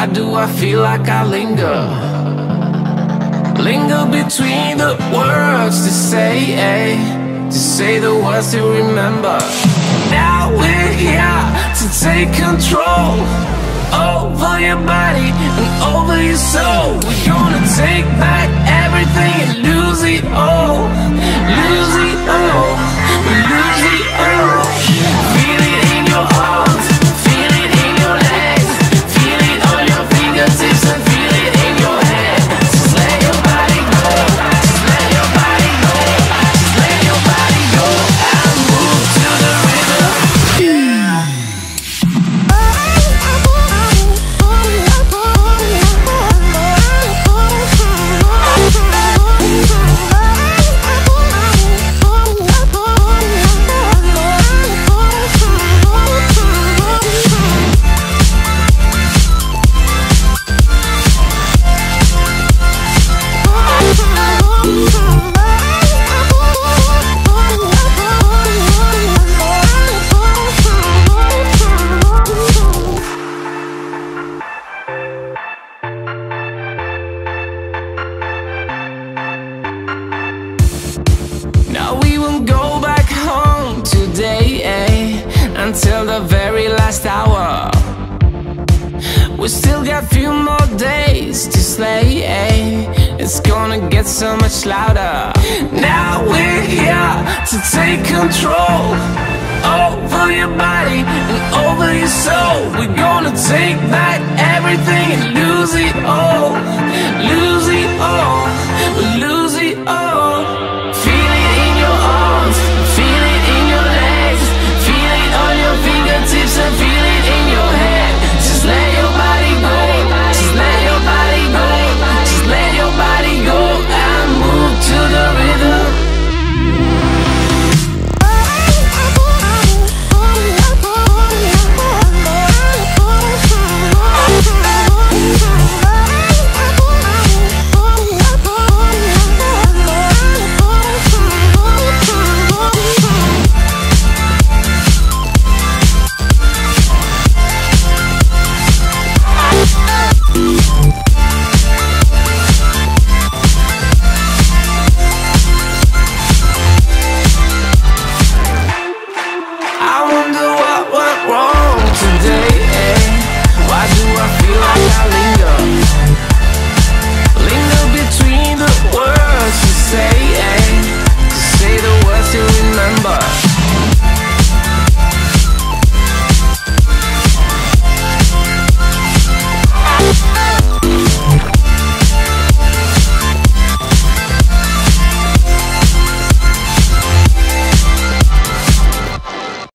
Why do I feel like I linger? Linger between the words to say the words to remember. Now we're here to take control over your body and over your soul. We're gonna take back everything and lose it all. Lose it all. Lose it all. Feel it in your arms, feel it in your legs, feel it on your fingertips and feel it in your head. Just let your body go, just let your body go, just let your body go and move to the rhythm. Yeah. Now we won't go back home today, until the very last hour. We still got a few more days to slay, it's gonna get so much louder. Now we're here to take control over your body and over your soul. We're gonna take back everything and lose it all. Lose it all. Lose it all.